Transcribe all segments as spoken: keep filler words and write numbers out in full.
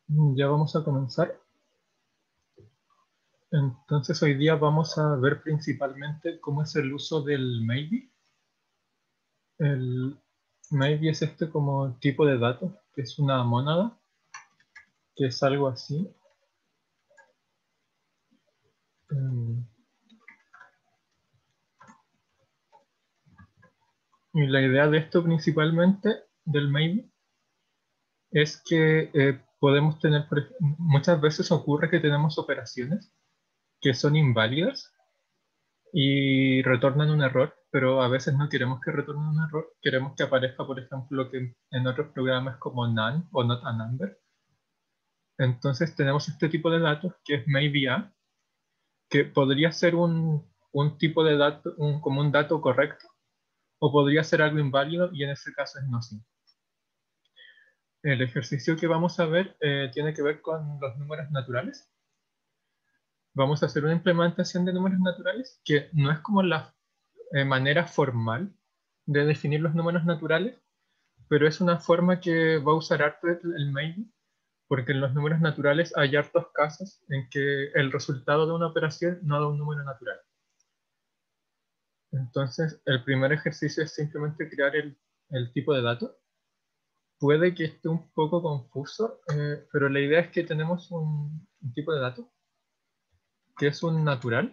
Ya vamos a comenzar. Entonces hoy día vamos a ver principalmente cómo es el uso del maybe. El maybe es este como tipo de dato, que es una mónada, que es algo así. Mm, Y la idea de esto principalmente, del maybe, es que eh, podemos tener, por ej- muchas veces ocurre que tenemos operaciones que son inválidas y retornan un error, pero a veces no queremos que retorne un error, queremos que aparezca, por ejemplo, lo que en otros programas como none o not a number. Entonces tenemos este tipo de datos que es maybe a, que podría ser un, un tipo de dato, un, como un dato correcto, o podría ser algo inválido y en ese caso es no sí. El ejercicio que vamos a ver eh, tiene que ver con los números naturales. Vamos a hacer una implementación de números naturales que no es como la eh, manera formal de definir los números naturales, pero es una forma que va a usar harto el el maybe, porque en los números naturales hay hartos casos en que el resultado de una operación no da un número natural. Entonces, el primer ejercicio es simplemente crear el, el tipo de dato. Puede que esté un poco confuso, eh, pero la idea es que tenemos un, un tipo de dato que es un natural,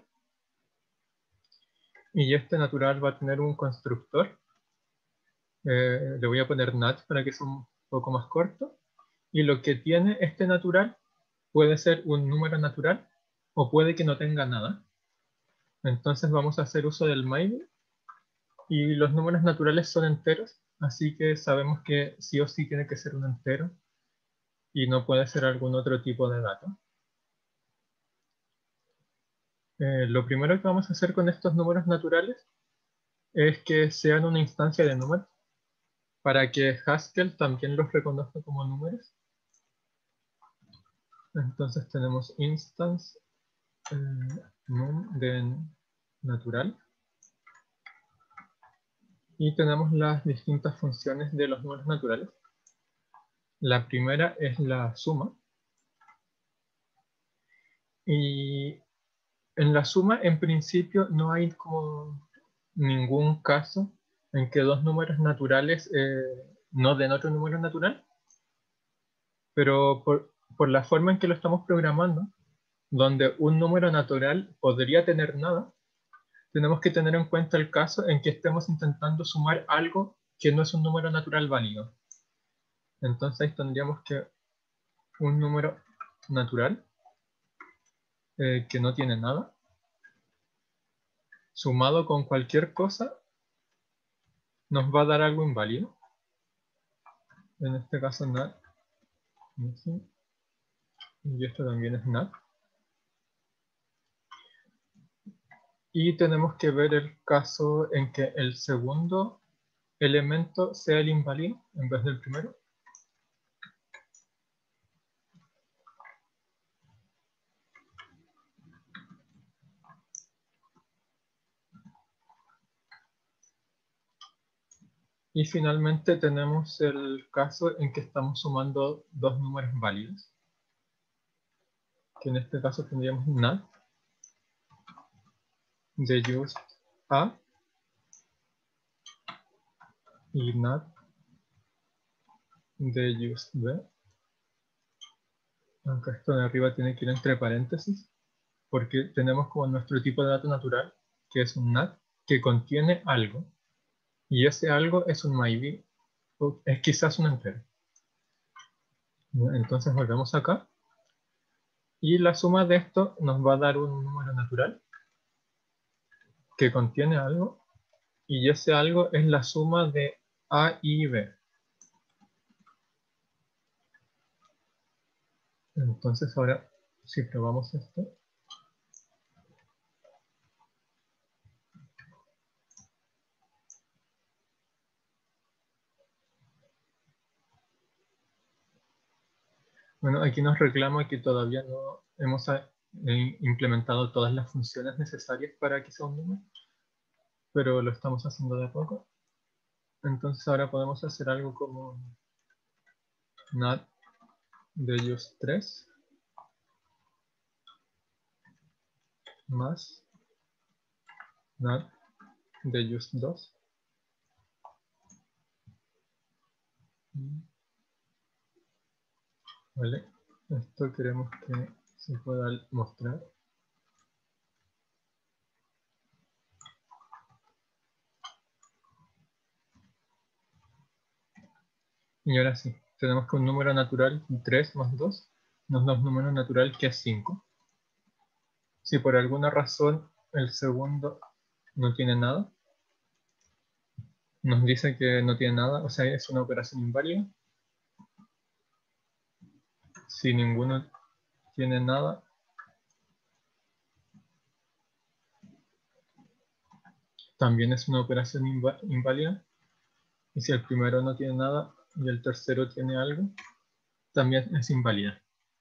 y este natural va a tener un constructor. Eh, le voy a poner nat para que sea un poco más corto. Y lo que tiene este natural puede ser un número natural o puede que no tenga nada. Entonces vamos a hacer uso del maybe y los números naturales son enteros, así que sabemos que sí o sí tiene que ser un entero y no puede ser algún otro tipo de dato. Eh, lo primero que vamos a hacer con estos números naturales es que sean una instancia de números para que Haskell también los reconozca como números. Entonces tenemos instance eh, num de natural y tenemos las distintas funciones de los números naturales. La primera es la suma y en la suma en principio no hay como ningún caso en que dos números naturales eh, no den otro número natural, pero por, por la forma en que lo estamos programando, donde un número natural podría tener nada, tenemos que tener en cuenta el caso en que estemos intentando sumar algo que no es un número natural válido. Entonces ahí tendríamos que un número natural eh, que no tiene nada, sumado con cualquier cosa, nos va a dar algo inválido. En este caso nat, y esto también es nat. Y tenemos que ver el caso en que el segundo elemento sea el inválido en vez del primero. Y finalmente tenemos el caso en que estamos sumando dos números válidos, que en este caso tendríamos nat de just a y nat de just b, aunque esto de arriba tiene que ir entre paréntesis, porque tenemos como nuestro tipo de dato natural, que es un nat, que contiene algo, y ese algo es un maybe, o es quizás un entero. Entonces volvemos acá, y la suma de esto nos va a dar un número natural, que contiene algo, y ese algo es la suma de a y b. Entonces ahora, si probamos esto, bueno, aquí nos reclama que todavía no hemos eh, implementado todas las funciones necesarias para que sea un número, pero lo estamos haciendo de a poco. Entonces ahora podemos hacer algo como nat de just tres más nat de just dos. Vale, esto queremos que se pueda mostrar. Y ahora sí, tenemos que un número natural tres más dos nos da un número natural que es cinco. Si por alguna razón el segundo no tiene nada, nos dice que no tiene nada, o sea, es una operación inválida. Si ninguno tiene nada, también es una operación inválida. Y si el primero no tiene nada y el tercero tiene algo, también es inválida.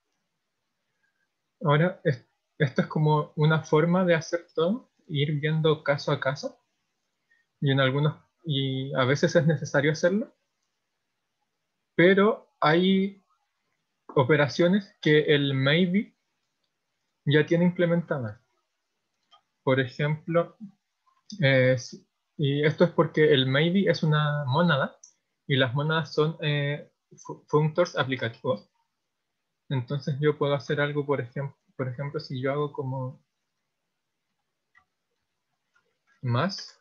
Ahora, esto es como una forma de hacer todo, ir viendo caso a caso. Y en algunos, y a veces es necesario hacerlo, pero hay operaciones que el maybe ya tiene implementadas. Por ejemplo, eh, y esto es porque el maybe es una mónada y las mónadas son eh, functors aplicativos. Entonces yo puedo hacer algo, por ejemplo, por ejemplo, si yo hago como más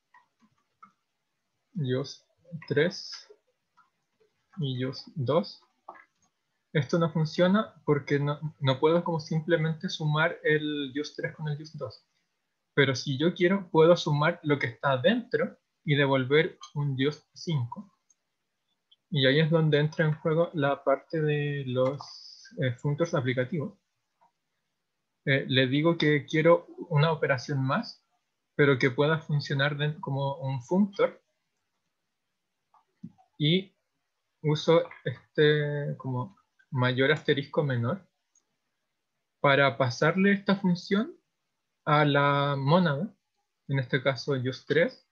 just tres y just dos, esto no funciona porque no, no puedo como simplemente sumar el just tres con el just dos. Pero si yo quiero, puedo sumar lo que está dentro y devolver un just cinco. Y ahí es donde entra en juego la parte de los eh, functors aplicativos. Eh, le digo que quiero una operación más, pero que pueda funcionar de, como un functor. Y uso este como mayor asterisco menor para pasarle esta función a la mónada, en este caso just tres,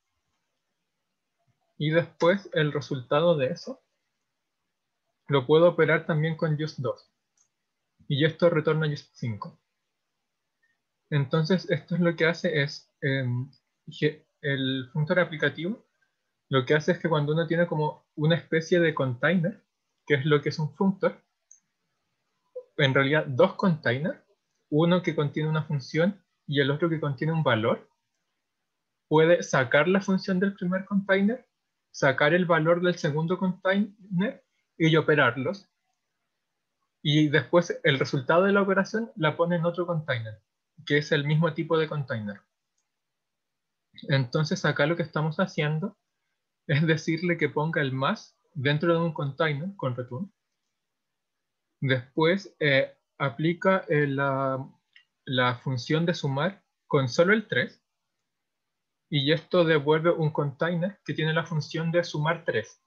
y después el resultado de eso lo puedo operar también con just dos. Y esto retorna just cinco. Entonces esto es lo que hace es, eh, el functor aplicativo, lo que hace es que cuando uno tiene como una especie de container, que es lo que es un functor, en realidad dos containers, uno que contiene una función y el otro que contiene un valor, puede sacar la función del primer container, sacar el valor del segundo container y operarlos. Y después el resultado de la operación la pone en otro container, que es el mismo tipo de container. Entonces acá lo que estamos haciendo es decirle que ponga el más dentro de un container con return. Después eh, aplica eh, la, la función de sumar con solo el tres. Y esto devuelve un container que tiene la función de sumar tres.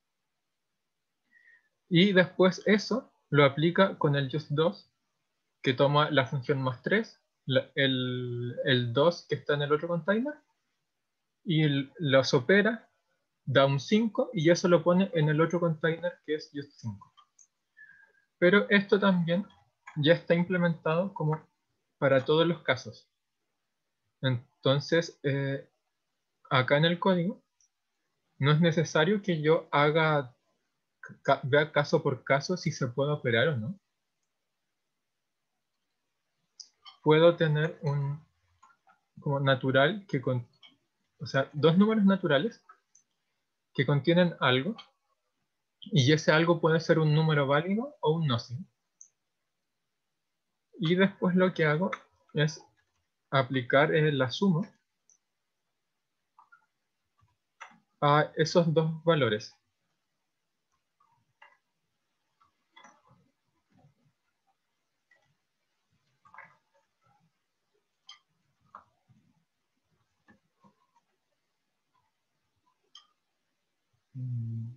Y después eso lo aplica con el just dos, que toma la función más tres, la, el, el dos que está en el otro container, y el, los opera, da un cinco, y eso lo pone en el otro container que es just cinco. Pero esto también ya está implementado como para todos los casos. Entonces, eh, acá en el código, no es necesario que yo haga vea caso por caso si se puede operar o no. Puedo tener un como natural que con, o sea, dos números naturales que contienen algo, y ese algo puede ser un número válido o un nothing. Y después lo que hago es aplicar eh, la suma a esos dos valores. Mm.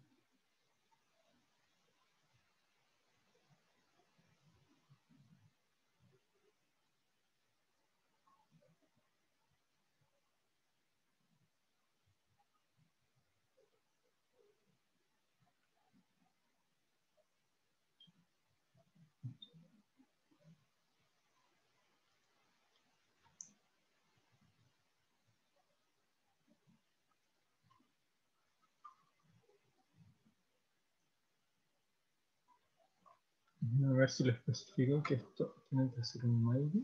A ver si lo especifico que esto tiene que ser un maybe.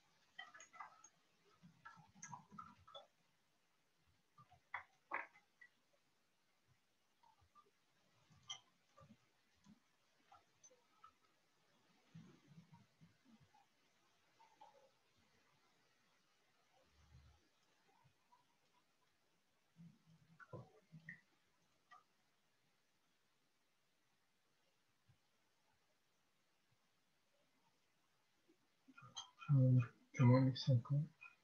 A ver, ¿cómo lo saco?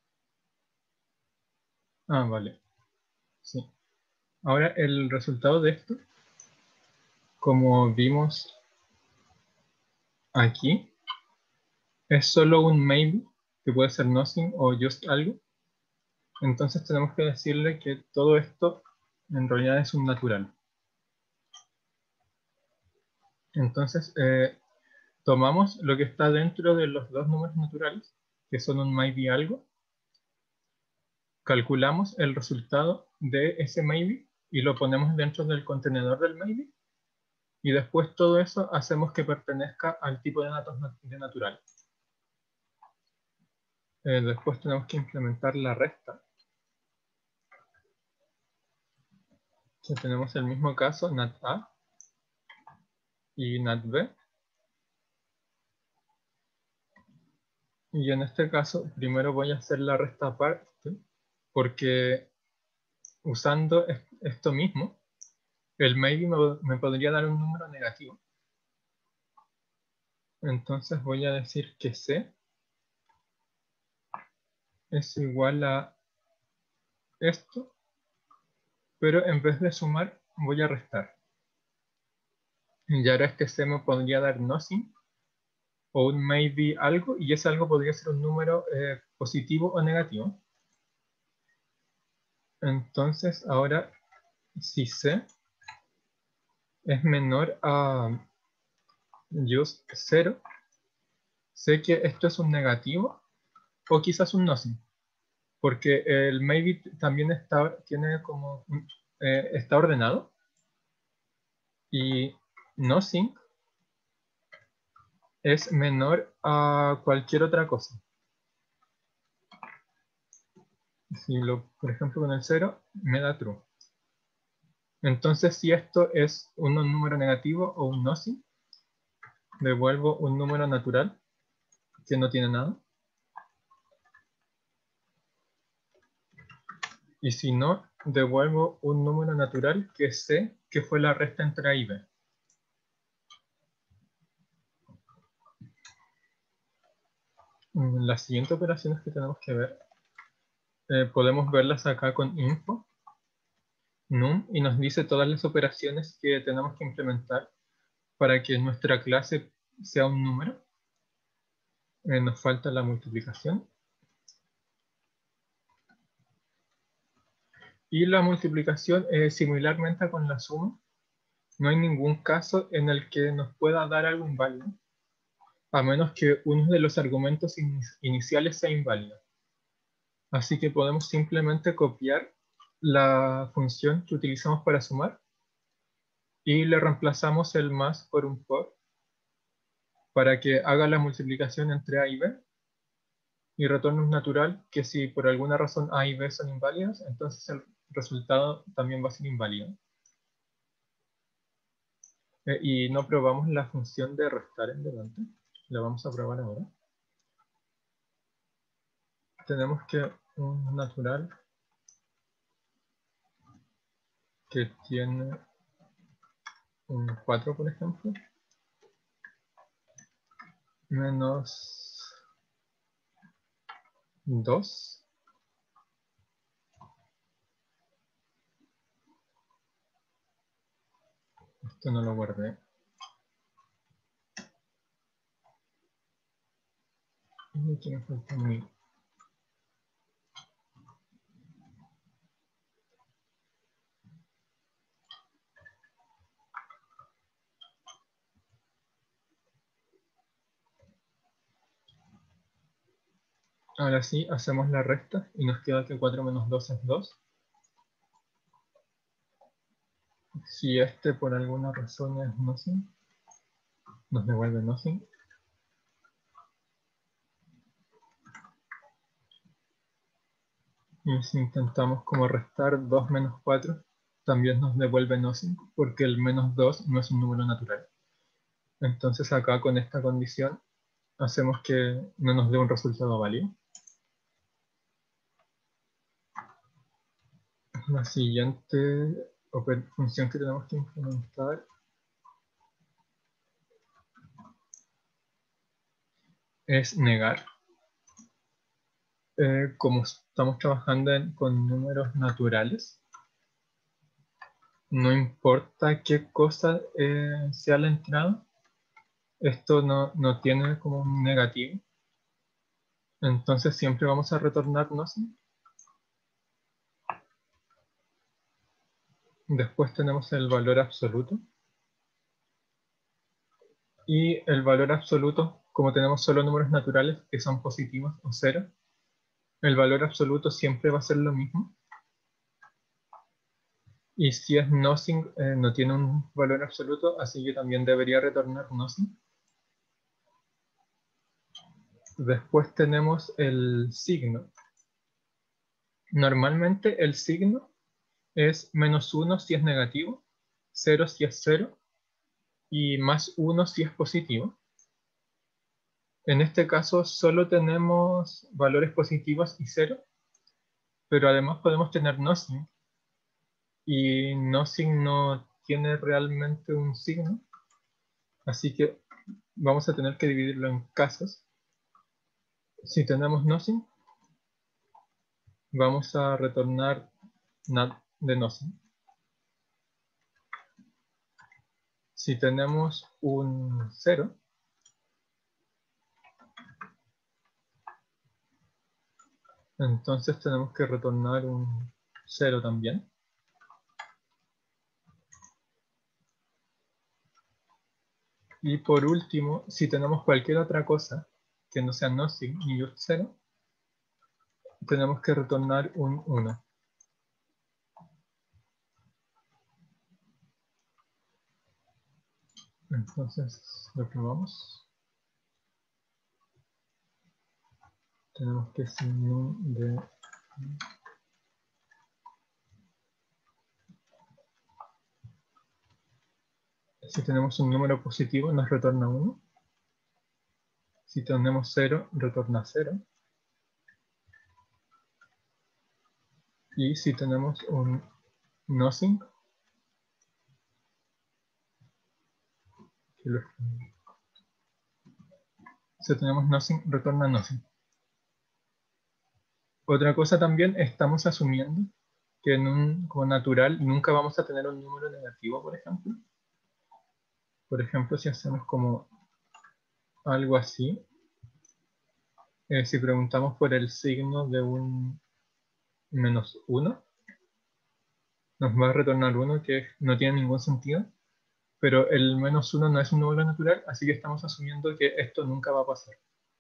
Ah, vale. Sí. Ahora el resultado de esto, como vimos aquí, es solo un maybe, que puede ser nothing o just algo. Entonces tenemos que decirle que todo esto en realidad es un natural. Entonces eh, tomamos lo que está dentro de los dos números naturales, que son un maybe algo, calculamos el resultado de ese maybe y lo ponemos dentro del contenedor del maybe, y después todo eso hacemos que pertenezca al tipo de datos de natural. Eh, después tenemos que implementar la resta, que tenemos el mismo caso, nat A y nat B. Y en este caso, primero voy a hacer la resta aparte, porque usando esto mismo, el maybe me, me podría dar un número negativo. Entonces voy a decir que C es igual a esto, pero en vez de sumar, voy a restar. Y ahora este C me podría dar nothing, o un maybe algo, y ese algo podría ser un número eh, positivo o negativo. Entonces ahora, si C es menor a just cero, sé que esto es un negativo o quizás un nothing, porque el maybe también está, tiene como, eh, está ordenado, y nothing es menor a cualquier otra cosa. Si lo, por ejemplo, con el cero me da true. Entonces, si esto es un número negativo o un nothing, devuelvo un número natural que no tiene nada. Y si no, devuelvo un número natural que sé que fue la resta entre A y B. Las siguientes operaciones que tenemos que ver, eh, podemos verlas acá con info, num, y nos dice todas las operaciones que tenemos que implementar para que nuestra clase sea un número. Eh, nos falta la multiplicación. Y la multiplicación, eh, similarmente con la suma, no hay ningún caso en el que nos pueda dar algo inválido, a menos que uno de los argumentos in iniciales sea inválido. Así que podemos simplemente copiar la función que utilizamos para sumar y le reemplazamos el más por un por para que haga la multiplicación entre A y B y retorne un natural que si por alguna razón A y B son inválidas, entonces el resultado también va a ser inválido. Eh, y no probamos la función de restar en delante. La vamos a probar ahora. Tenemos que un natural que tiene un cuatro, por ejemplo, menos dos. Esto no lo guardé. Y aquí me falta mil. Ahora sí, hacemos la resta y nos queda que cuatro menos dos es dos. Si este por alguna razón es nothing, nos devuelve nothing. Y si intentamos como restar dos menos cuatro, también nos devuelve nothing, porque el menos dos no es un número natural. Entonces acá con esta condición hacemos que no nos dé un resultado válido. La siguiente función que tenemos que implementar es negar. Eh, como estamos trabajando en, con números naturales, no importa qué cosa eh, sea la entrada, esto no, no tiene como un negativo. Entonces siempre vamos a retornar nothing. Después tenemos el valor absoluto. Y el valor absoluto, como tenemos solo números naturales que son positivos o cero, el valor absoluto siempre va a ser lo mismo. Y si es nothing, eh, no tiene un valor absoluto, así que también debería retornar nothing. Después tenemos el signo. Normalmente el signo es menos uno si es negativo, cero si es cero y más uno si es positivo. En este caso solo tenemos valores positivos y cero, pero además podemos tener nothing. Y nothing no tiene realmente un signo, así que vamos a tener que dividirlo en casos. Si tenemos nothing, vamos a retornar not de nothing. Si tenemos un cero, entonces tenemos que retornar un cero también. Y por último, si tenemos cualquier otra cosa que no sea nothing ni just cero, tenemos que retornar un uno. Entonces lo probamos. Tenemos que sin de si tenemos un número positivo nos retorna uno. Si tenemos cero, retorna cero. Y si tenemos un nothing, que lo, si tenemos nothing, retorna nothing. Otra cosa también, estamos asumiendo que en un como natural nunca vamos a tener un número negativo, por ejemplo. Por ejemplo, si hacemos como algo así, eh, si preguntamos por el signo de un menos uno, nos va a retornar uno que no tiene ningún sentido, pero el menos uno no es un número natural, así que estamos asumiendo que esto nunca va a pasar.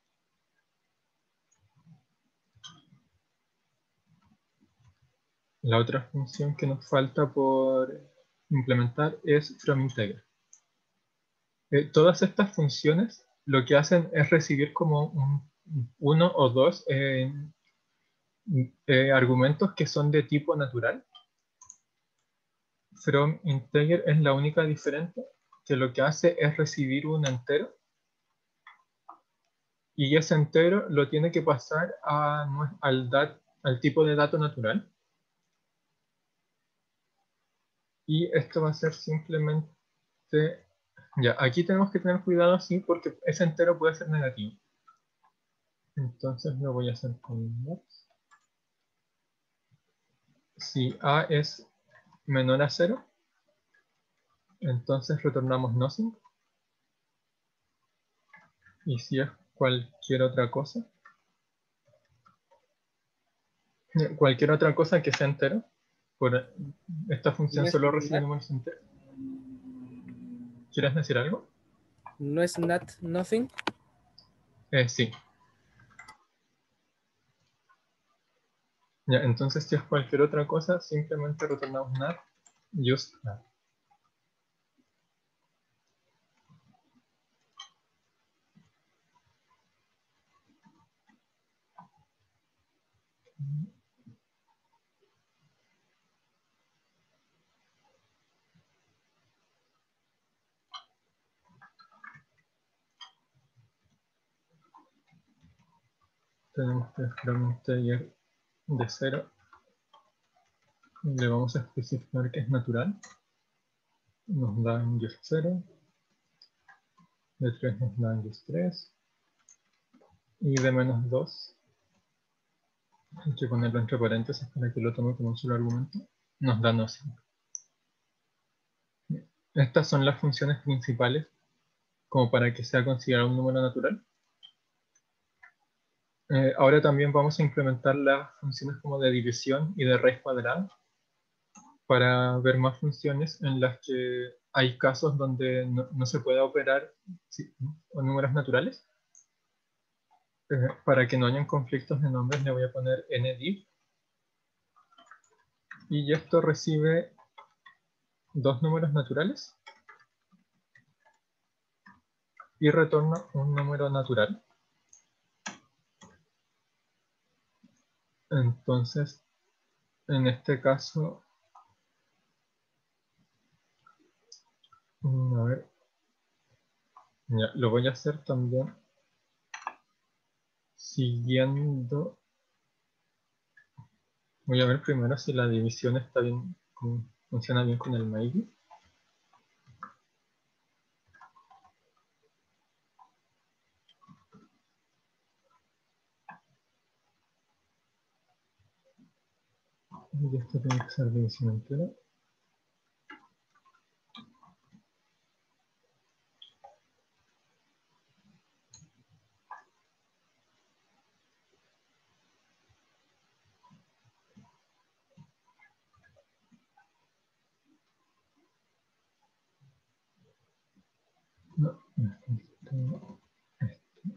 La otra función que nos falta por implementar es fromInteger. Eh, todas estas funciones lo que hacen es recibir como un, uno o dos eh, eh, argumentos que son de tipo natural. FromInteger es la única diferente que lo que hace es recibir un entero y ese entero lo tiene que pasar a, al, dat, al tipo de dato natural. Y esto va a ser simplemente... Ya, aquí tenemos que tener cuidado así porque ese entero puede ser negativo. Entonces lo voy a hacer con max. Si a es menor a cero, entonces retornamos nothing. Y si es cualquier otra cosa, cualquier otra cosa que sea entero, por esta función ¿No es solo recibe not, números enteros. ¿Quieres decir algo? no es not nothing? Eh, sí. Ya, entonces si es cualquier otra cosa, simplemente retornamos not, just not. tenemos que realmente ir de cero. Y le vamos a especificar que es natural. Nos da just cero. De tres nos da just tres. Y de menos dos, hay que ponerlo entre paréntesis para que lo tome como un solo argumento, nos da nothing. Estas son las funciones principales como para que sea considerado un número natural. Eh, ahora también vamos a implementar las funciones como de división y de raíz cuadrada para ver más funciones en las que hay casos donde no, no se pueda operar sí, con números naturales. Eh, para que no hayan conflictos de nombres le voy a poner ndiv. Y esto recibe dos números naturales y retorna un número natural. Entonces, en este caso, a ver, ya, lo voy a hacer también siguiendo. Voy a ver primero si la división está bien, funciona bien con el maybe. Y esto tiene que ser división entera. No, esto, esto.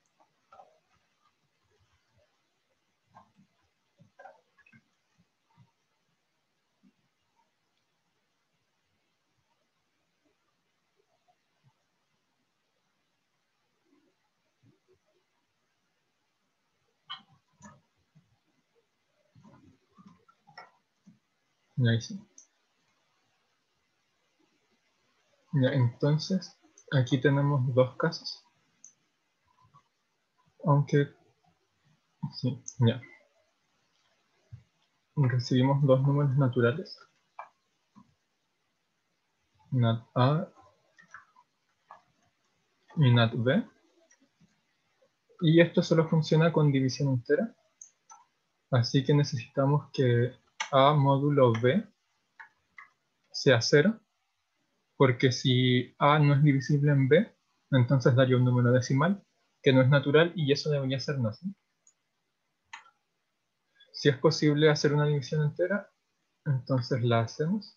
Ya hice. Ya, entonces, aquí tenemos dos casos. Aunque, sí, ya. Recibimos dos números naturales. Nat A y Nat B. Y esto solo funciona con división entera. Así que necesitamos que A módulo B sea cero. Porque si A no es divisible en B, entonces daría un número decimal que no es natural y eso debería ser nothing. Si es posible hacer una división entera, entonces la hacemos.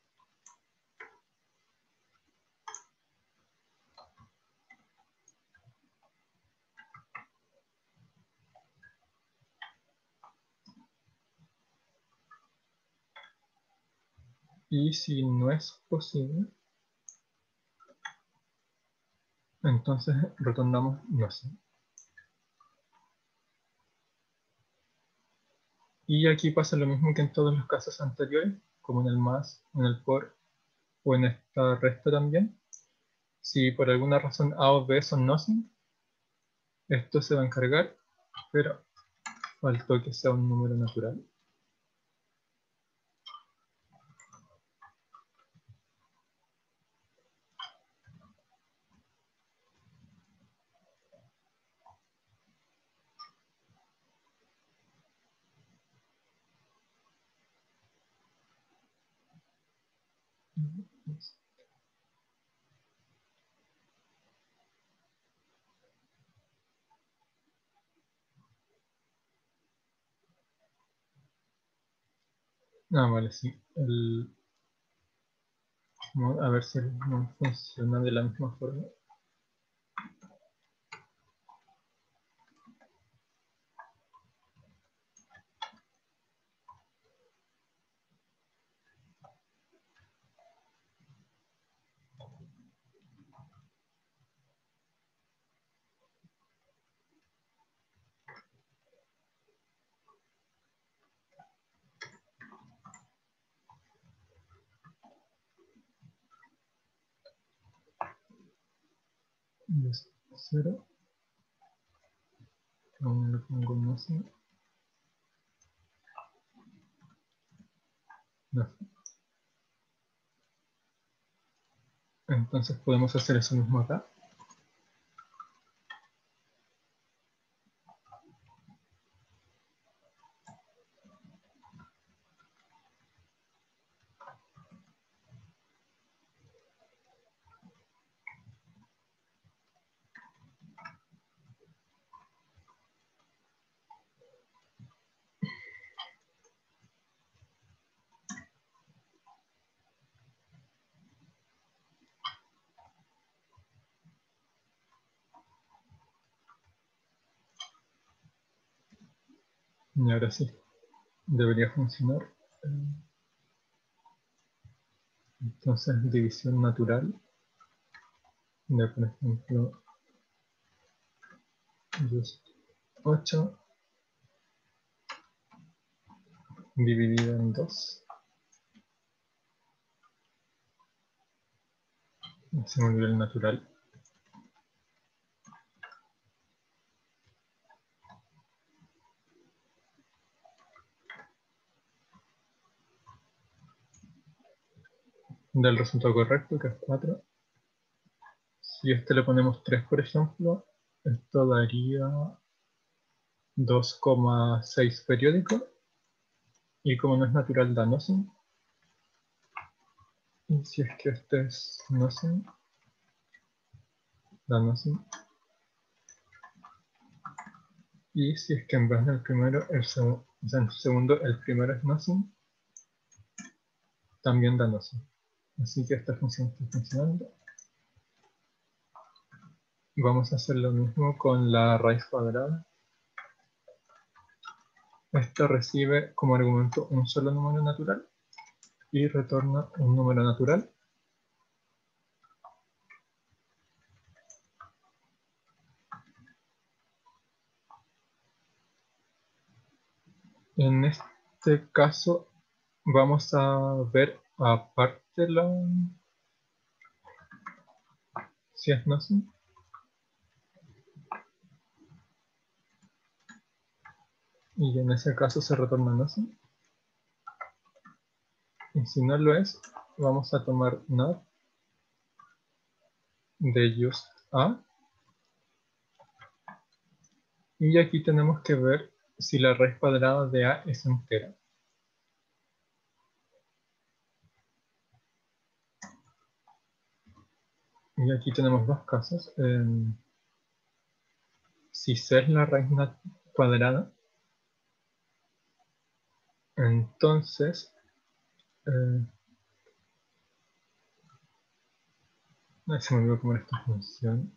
Y si no es posible, entonces retornamos nothing. Y aquí pasa lo mismo que en todos los casos anteriores, como en el más, en el por o en esta resta también. Si por alguna razón A o B son nothing, esto se va a encargar, pero faltó que sea un número natural. Ah, vale, sí. El, a ver si no funciona de la misma forma. cero. No le pongo nothing. No. Entonces podemos hacer eso mismo acá. Y ahora sí, debería funcionar. Entonces, división natural de, por ejemplo, ocho dividido en dos. Se me olvidó el natural. Del resultado correcto, que es cuatro. Si a este le ponemos tres, por ejemplo, esto daría dos coma seis periódico. Y como no es natural, da nothing. Y si es que este es nothing, da nothing. Y si es que en vez del primero, el, seg o sea, en el segundo, el primero es nothing, también da nothing. Así que esta función está funcionando. Vamos a hacer lo mismo con la raíz cuadrada. Esta recibe como argumento un solo número natural y retorna un número natural. En este caso vamos a ver aparte la si es nothing. Y en ese caso se retorna nothing. Y si no lo es, vamos a tomar not de just a. Y aquí tenemos que ver si la raíz cuadrada de a es entera. Y aquí tenemos dos casos. Eh, si c es la raíz cuadrada, entonces eh, ay, se me olvidó cómo era esta función.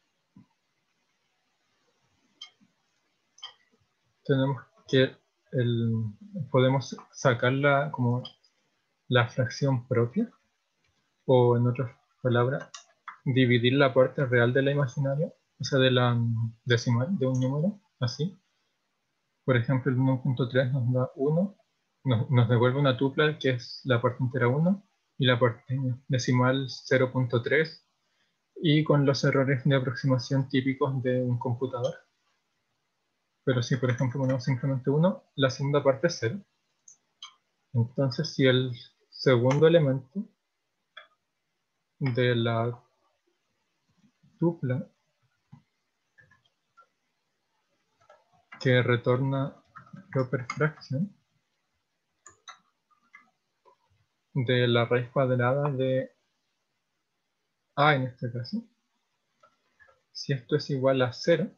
Tenemos que el, podemos sacarla como la fracción propia, o en otras palabras, dividir la parte real de la imaginaria, o sea, de la decimal de un número, así. Por ejemplo, el uno punto tres nos da uno, nos, nos devuelve una tupla que es la parte entera uno y la parte decimal cero punto tres, y con los errores de aproximación típicos de un computador. Pero si, por ejemplo, ponemos simplemente uno, la segunda parte es cero. Entonces, si el segundo elemento de la tupla que retorna proper fraction de la raíz cuadrada de a, en este caso, si esto es igual a cero,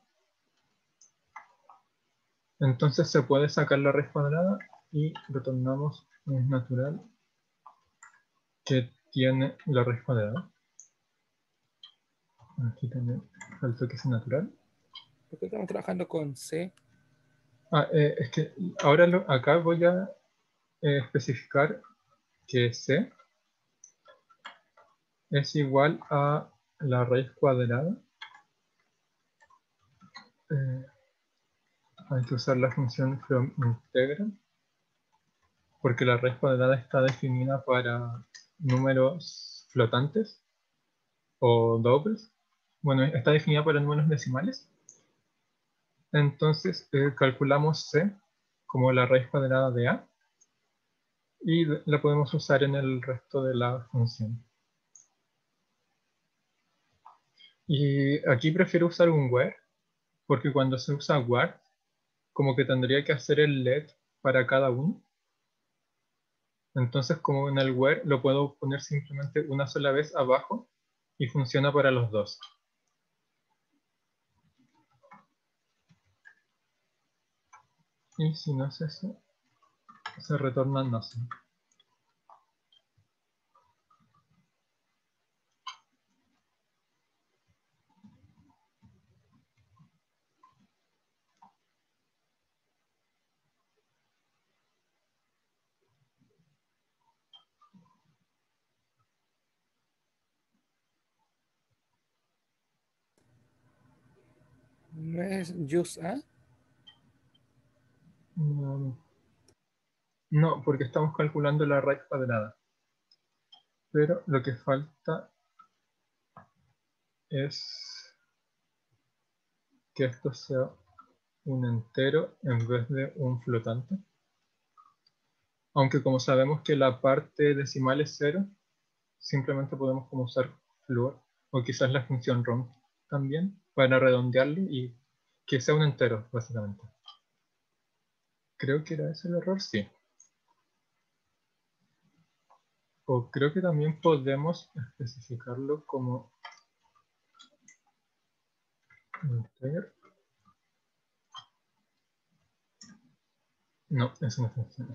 entonces se puede sacar la raíz cuadrada y retornamos un natural que tiene la raíz cuadrada. Aquí también falta que sea natural. ¿Por qué estamos trabajando con C? Ah, eh, es que ahora lo, acá voy a eh, especificar que C es igual a la raíz cuadrada. Eh, hay que usar la función from integral, porque la raíz cuadrada está definida para números flotantes o dobles. Bueno, está definida para números decimales. Entonces eh, calculamos C como la raíz cuadrada de A y la podemos usar en el resto de la función. Y aquí prefiero usar un where, porque cuando se usa where, como que tendría que hacer el let para cada uno. Entonces, como en el where lo puedo poner simplemente una sola vez abajo y funciona para los dos. Y si no es eso, se retorna nothing. ¿No es use A? No, no, porque estamos calculando la raíz cuadrada. Pero lo que falta es que esto sea un entero en vez de un flotante. Aunque como sabemos que la parte decimal es cero, simplemente podemos como usar floor o quizás la función rom también para redondearlo y que sea un entero, básicamente. Creo que era ese el error, sí. O creo que también podemos especificarlo como integer. No, eso no funciona.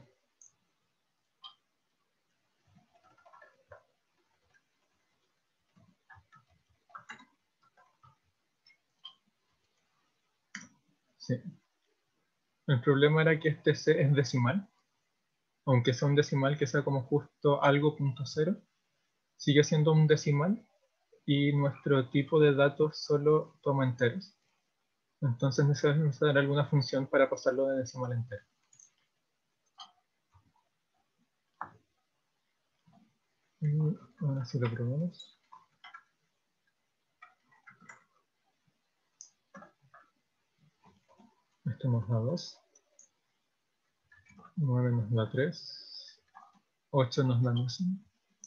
Sí. El problema era que este C es decimal. Aunque sea un decimal que sea como justo algo punto cero, sigue siendo un decimal y nuestro tipo de datos solo toma enteros. Entonces necesitamos dar alguna función para pasarlo de decimal a entero. Y ahora sí lo probamos. Esto nos da dos. nueve nos da tres. ocho nos da nothing.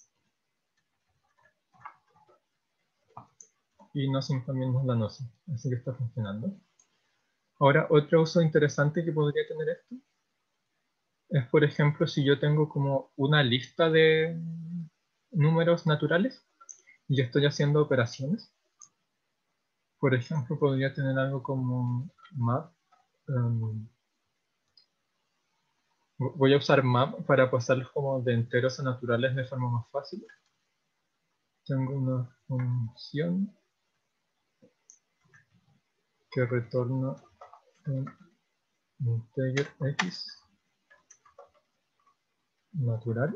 Y nothing también nos da nothing. Así que está funcionando. Ahora, otro uso interesante que podría tener esto es, por ejemplo, si yo tengo como una lista de números naturales y estoy haciendo operaciones. Por ejemplo, podría tener algo como map. Um, voy a usar map para pasarlos como de enteros a naturales de forma más fácil. Tengo una función que retorna un integer x natural.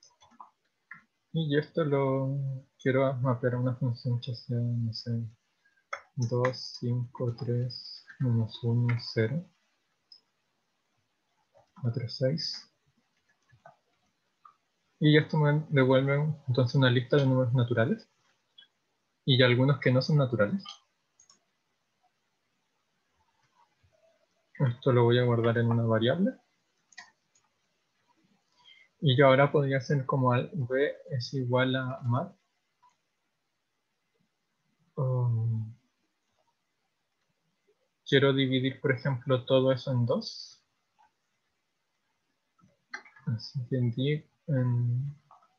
Y esto lo quiero mapear a una función que sea, no sé, dos, cinco, tres, menos uno, cero, cuatro, seis. Y esto me devuelve entonces una lista de números naturales y algunos que no son naturales. Esto lo voy a guardar en una variable. Y yo ahora podría hacer como al b es igual a map. Um, quiero dividir, por ejemplo, todo eso en dos. Así que div en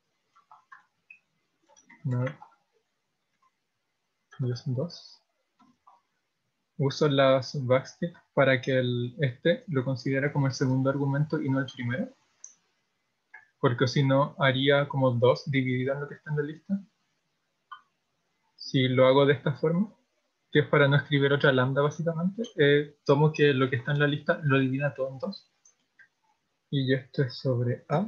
no, dos. Uso las backstick para que el, este lo considere como el segundo argumento y no el primero. Porque si no, haría como dos divididas lo que está en la lista. Si lo hago de esta forma, que es para no escribir otra lambda básicamente, eh, tomo que lo que está en la lista lo divida todo en dos. Y esto es sobre A.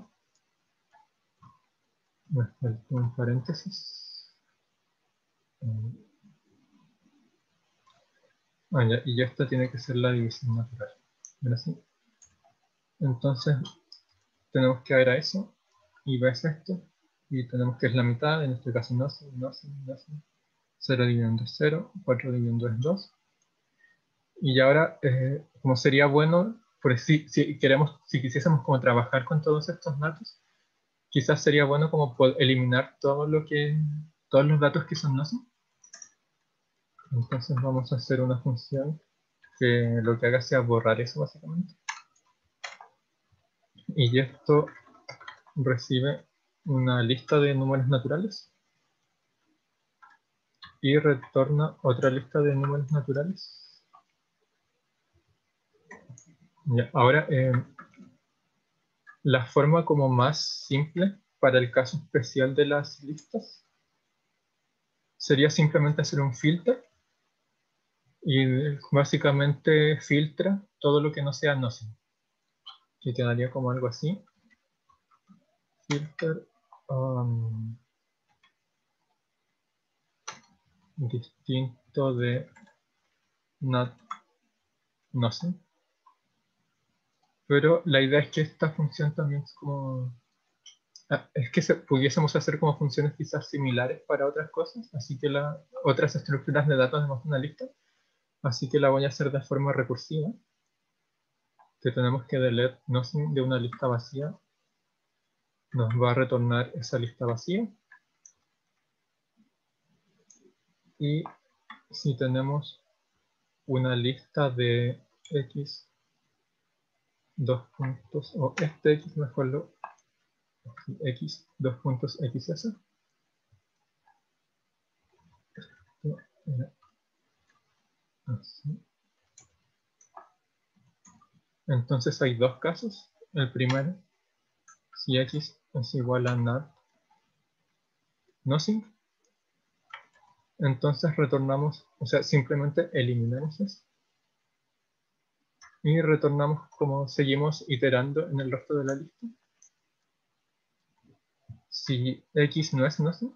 Me faltó un paréntesis. Ah, ya, y esto tiene que ser la división natural. ¿Así? Entonces, tenemos que ver a eso, y ves esto, y tenemos que es la mitad, en este caso nothing, nothing, nothing. cero dividido en dos es cero, cuatro dividido en dos es dos. Y ahora, eh, como sería bueno, pues si, si queremos, si quisiésemos como trabajar con todos estos datos, quizás sería bueno como po- eliminar todo lo que, todos los datos que son nothing. Entonces vamos a hacer una función que lo que haga sea borrar eso básicamente. Y esto recibe una lista de números naturales y retorna otra lista de números naturales. Ya, ahora, eh, la forma como más simple para el caso especial de las listas sería simplemente hacer un filter y básicamente filtra todo lo que no sea nothing. Que quedaría como algo así. Filter um, distinto de not nothing. Pero la idea es que esta función también es como... ah, es que se, pudiésemos hacer como funciones quizás similares para otras cosas, así que la, otras estructuras de datos de una lista, así que la voy a hacer de forma recursiva, que tenemos que delete nothing de una lista vacía, nos va a retornar esa lista vacía, y si tenemos una lista de x, dos puntos, o este x mejor lo, x, dos puntos xs, así. Entonces hay dos casos. El primero, si x es igual a not nothing, entonces retornamos, o sea, simplemente eliminamos eso. Y retornamos como seguimos iterando en el resto de la lista. Si x no es nothing,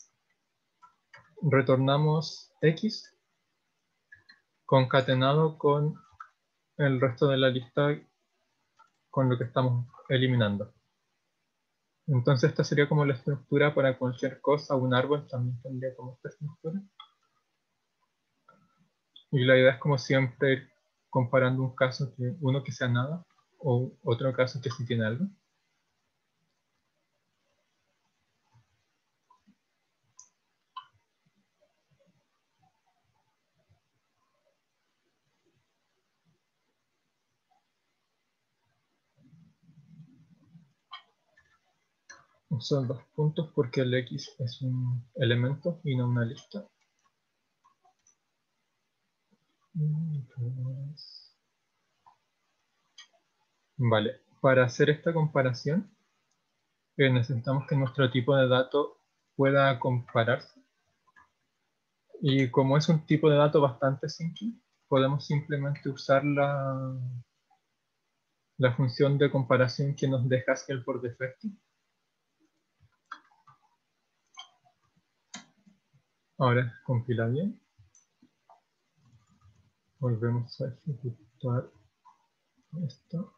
retornamos x concatenado con el resto de la lista con lo que estamos eliminando. Entonces esta sería como la estructura para cualquier cosa. Un árbol también tendría como esta estructura. Y la idea es como siempre ir comparando un caso, que uno que sea nada, o otro caso que sí tiene algo. Son dos puntos porque el x es un elemento y no una lista. Vale, para hacer esta comparación eh, necesitamos que nuestro tipo de dato pueda compararse. Y como es un tipo de dato bastante simple, podemos simplemente usar la, la función de comparación que nos deja Haskell por defecto. Ahora compila bien. Volvemos a ejecutar esto.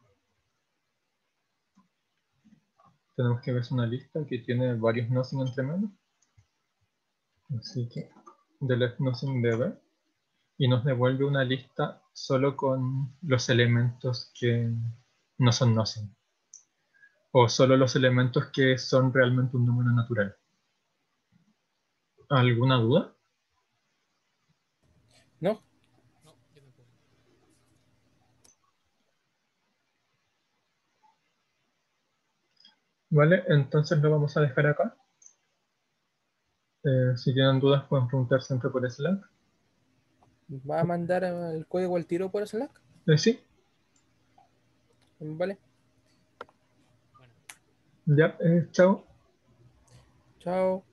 Tenemos que ver una lista que tiene varios nothing entre medio. Así que delete nothing db y nos devuelve una lista solo con los elementos que no son nothing. O solo los elementos que son realmente un número natural. ¿Alguna duda? No, Vale, entonces lo vamos a dejar acá. Eh, si tienen dudas pueden preguntar siempre por Slack. va a mandar el código al tiro por Slack. Eh, sí, Vale, ya, eh, chao. chao.